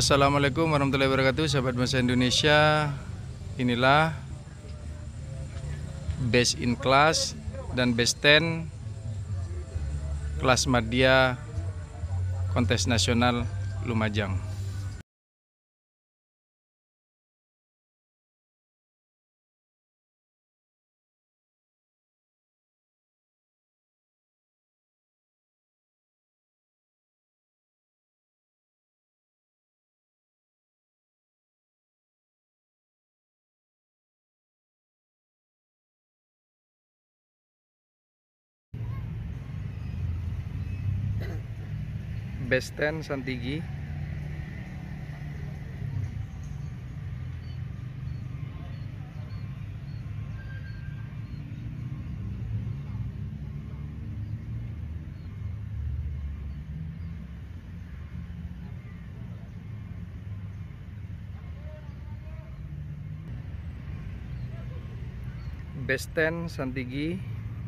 Assalamualaikum warahmatullahi wabarakatuh, sahabat bangsa Indonesia. Inilah best in class dan best 10 kelas Madya kontes nasional Lumajang. Best 10 Santigi. Best 10 Santigi.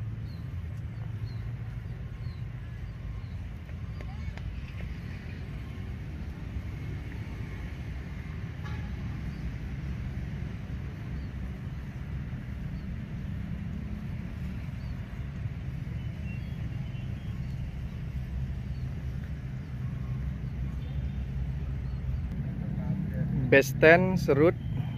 Best 10 Serut.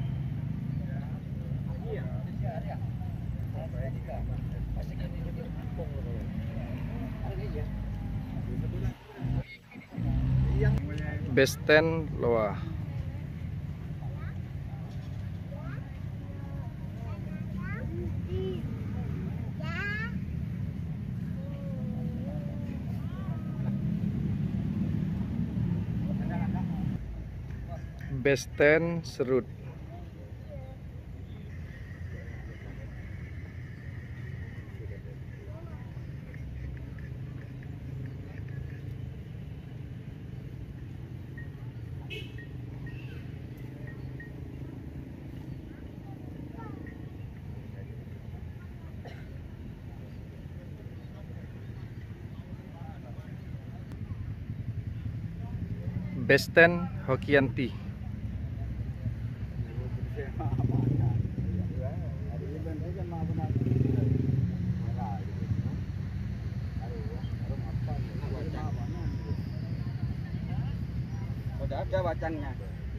Best 10 Loa. Best 10 Serut. Best 10 Hokianti. Udah ada wacannya.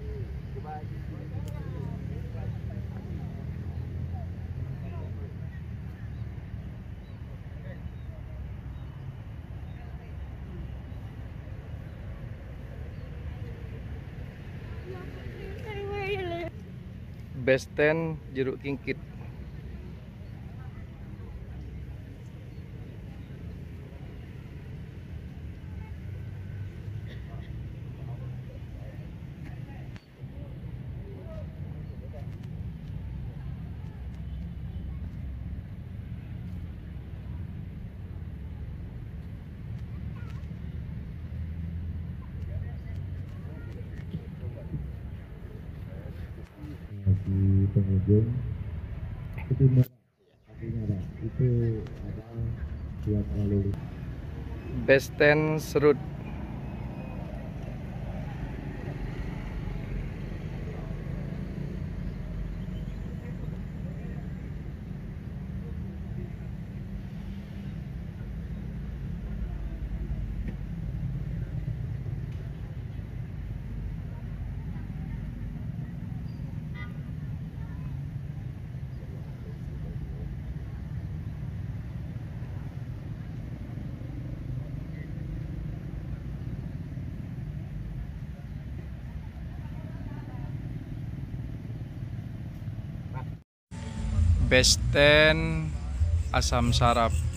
Best 10 Jeruk Kingkit. Di pengunjung itu merah itu ada buat lalu lintas. Best 10 Serut. Best 10 Asam Sarap.